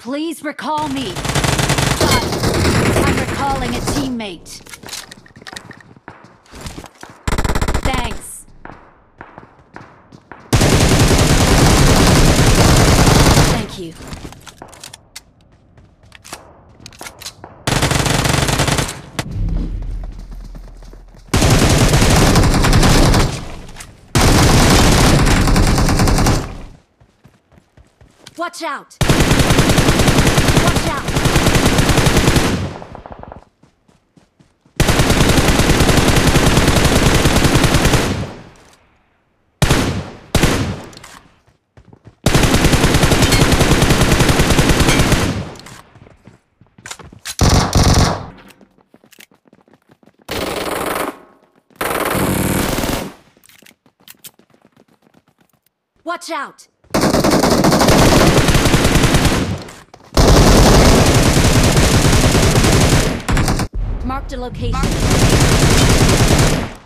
Please recall me. Got it. I'm recalling a teammate. Thanks. Thank you. Watch out! Watch out! Watch out! Marked a location.